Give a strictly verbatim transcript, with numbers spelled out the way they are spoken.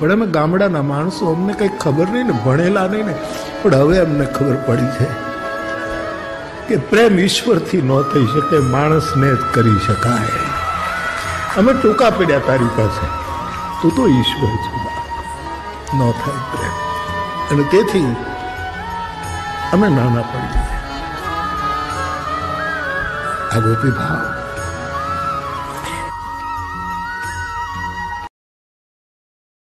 પણ અમે ગામડાના માણસો, અમને કંઈ ખબર નહીં ને, ભણેલા નહીં ને, પણ હવે અમને ખબર પડી છે કે પ્રેમ ઈશ્વરથી ન થઈ શકે, માણસને જ કરી શકાય. અમે ટૂંકા પડ્યા તારી પાસે, તું તો ઈશ્વર છે, ન થાય પ્રેમ. અને તેથી અમે નાના પડીએ. આ ગોપી ભાવ